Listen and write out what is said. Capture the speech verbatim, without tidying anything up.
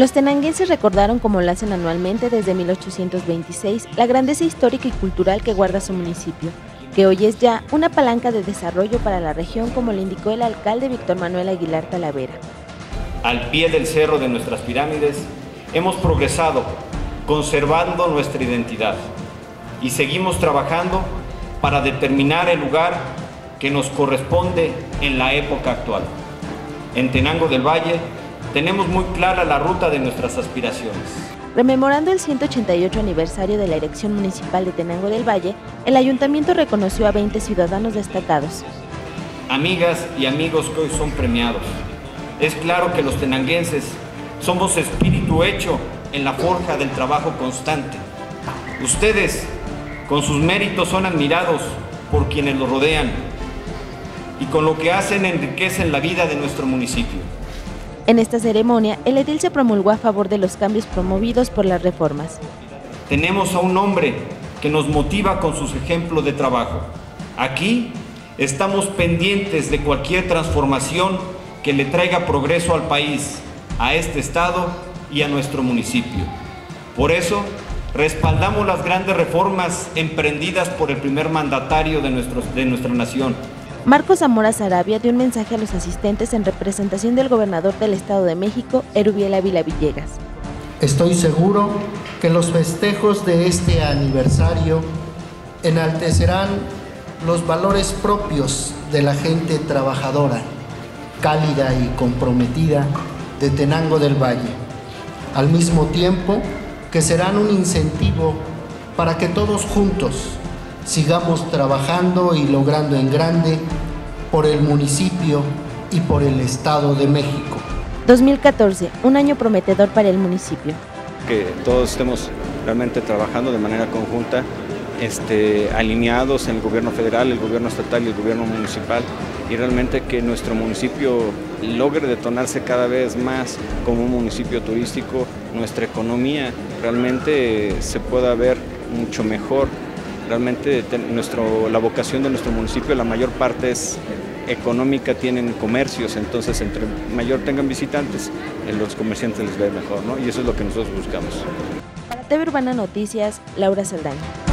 Los tenanguenses recordaron, como lo hacen anualmente desde mil ochocientos veintiséis, la grandeza histórica y cultural que guarda su municipio, que hoy es ya una palanca de desarrollo para la región, como le indicó el alcalde Víctor Manuel Aguilar Talavera. Al pie del cerro de nuestras pirámides hemos progresado, conservando nuestra identidad, y seguimos trabajando para determinar el lugar que nos corresponde en la época actual. En Tenango del Valle tenemos muy clara la ruta de nuestras aspiraciones. Rememorando el ciento ochenta y ocho aniversario de la elección municipal de Tenango del Valle, el ayuntamiento reconoció a veinte ciudadanos destacados. Amigas y amigos que hoy son premiados, es claro que los tenanguenses somos espíritu hecho en la forja del trabajo constante. Ustedes, con sus méritos, son admirados por quienes los rodean y con lo que hacen enriquecen la vida de nuestro municipio. En esta ceremonia, el edil se promulgó a favor de los cambios promovidos por las reformas. Tenemos a un hombre que nos motiva con sus ejemplos de trabajo. Aquí estamos pendientes de cualquier transformación que le traiga progreso al país, a este estado y a nuestro municipio. Por eso, respaldamos las grandes reformas emprendidas por el primer mandatario de, nuestro, de nuestra nación. Marcos Zamora Sarabia dio un mensaje a los asistentes en representación del gobernador del Estado de México, Erubiel Ávila Villegas. Estoy seguro que los festejos de este aniversario enaltecerán los valores propios de la gente trabajadora, cálida y comprometida de Tenango del Valle, al mismo tiempo que serán un incentivo para que todos juntos sigamos trabajando y logrando en grande por el municipio y por el Estado de México. dos mil catorce, un año prometedor para el municipio. Que todos estemos realmente trabajando de manera conjunta, este, alineados en el gobierno federal, el gobierno estatal y el gobierno municipal, y realmente que nuestro municipio logre detonarse cada vez más como un municipio turístico, nuestra economía realmente se pueda ver mucho mejor. Realmente nuestro, la vocación de nuestro municipio, la mayor parte es económica, tienen comercios, entonces entre mayor tengan visitantes, los comerciantes les ve mejor, ¿no? Y eso es lo que nosotros buscamos. Para T V Urbana Noticias, Laura Saldaña.